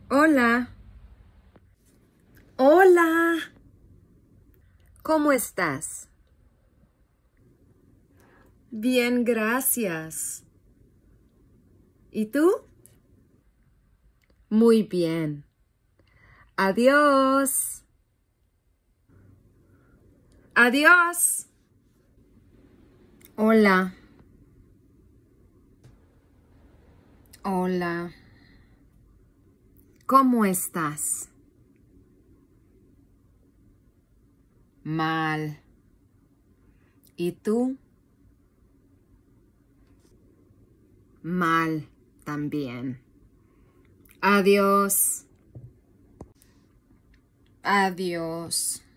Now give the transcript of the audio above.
Hola. Hola. ¿Cómo estás? Bien, gracias. ¿Y tú? Muy bien. Adiós. Adiós. Hola. Hola. ¿Cómo estás? Mal. ¿Y tú? Mal también. Adiós. Adiós.